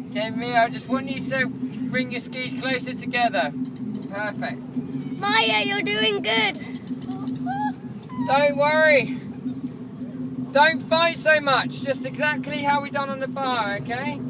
Okay, Mia, I just want you to bring your skis closer together. Perfect. Maya, you're doing good. Don't worry. Don't fight so much. Just exactly how we done on the bar, okay?